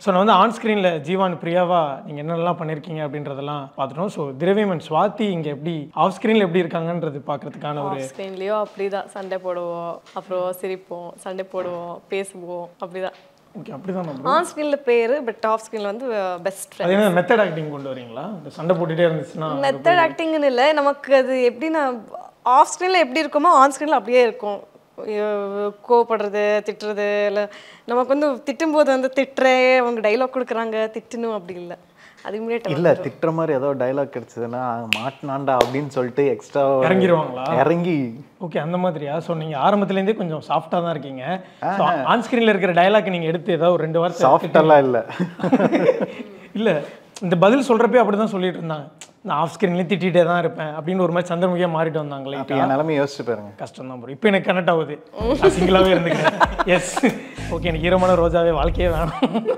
So நான் வந்து on ஸ்க்ரீனில் ஜீவான் பிரியாவா நீங்கள் என்னென்னலாம் பண்ணியிருக்கீங்க அப்படின்றதெல்லாம் பார்த்துட்டோம். ஸோ திரவியம் அண்ட் ஸ்வாதி இங்கே எப்படி ஆஃப் ஸ்க்ரீனில் எப்படி இருக்காங்கன்றது பார்க்கறதுக்கான ஒரு ஸ்க்ரீன்லேயோ அப்படி தான் சண்டை போடுவோம், அப்புறம் சிரிப்போம், சண்டை போடுவோம், பேசுவோம், அப்படிதான். ஓகே, அப்படிதான். ஆன் ஸ்க்ரீனில் பேர், பட் ஆஃப் ஸ்க்ரீனில் வந்து பெஸ்ட் ஃப்ரெண்ட். அதே மெத்தட் ஆக்டிங் கொண்டு வரீங்களா? இந்த சண்டை போட்டுகிட்டே இருந்துச்சுன்னா மெத்தட் ஆக்டிங்னு இல்லை, நமக்கு அது எப்படின்னா ஆஃப் ஸ்க்ரீனில் எப்படி இருக்குமோ ஆன் ஸ்க்ரீனில் அப்படியே இருக்கும். கோவப்படுறது, திட்டுறது, இல்லை நமக்கு வந்து திட்டும்போது வந்து திட்டுறே அவங்க டைலாக் கொடுக்குறாங்க திட்டணும் அப்படி இல்லை. அது இமிடியேட் இல்லை, திட்டுற மாதிரி ஏதோ டைலாக் கிடைச்சதுன்னா மாட்டினாண்டா அப்படின்னு சொல்லிட்டு எக்ஸ்ட்ரா இறங்கிடுவாங்களா? இறங்கி ஓகே, அந்த மாதிரியா? ஸோ நீங்கள் ஆரம்பத்துலேருந்தே கொஞ்சம் சாஃப்டாக தான் இருக்கீங்க. ஆன் ஸ்க்ரீனில் இருக்கிற டைலாக் நீங்கள் எடுத்து ஏதாவது ஒரு 2 வார்த்தை சாஃப்டெல்லாம் இல்லை. இல்லை, இந்த பதில் சொல்கிறப்பே அப்படி தான் சொல்லிட்டு இருந்தாங்க, நான் ஆஃப் ஸ்க்ரீன்லேயும் திட்டிகிட்டே தான் இருப்பேன் அப்படின்னு ஒரு மாதிரி சந்திரமுகியாக மாறிட்டு வந்தாங்களே. இப்போ என் நிலைமை யோசிச்சு பாருங்க. கஷ்டம் தான் ப்ரோ. இப்போ எனக்கு கனெக்ட் ஆகுது, சிங்கிளாகவே இருந்துக்கிறேன். எஸ், ஓகே, எனக்கு ஈரமான ரோஜாவே வாழ்க்கையே வேணும்.